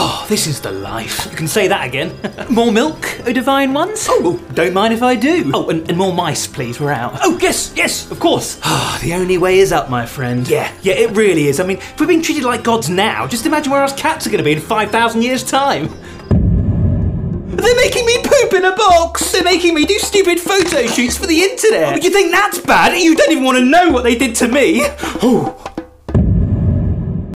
Oh, this is the life. You can say that again. More milk, oh divine ones? Oh, well, don't mind if I do. Oh, and more mice, please, we're out. Oh, yes, of course. Ah, the only way is up, my friend. Yeah, it really is. I mean, if we're being treated like gods now, just imagine where us cats are going to be in 5,000 years' time. They're making me poop in a box! They're making me do stupid photo shoots for the internet! You think that's bad? You don't even want to know what they did to me! Oh.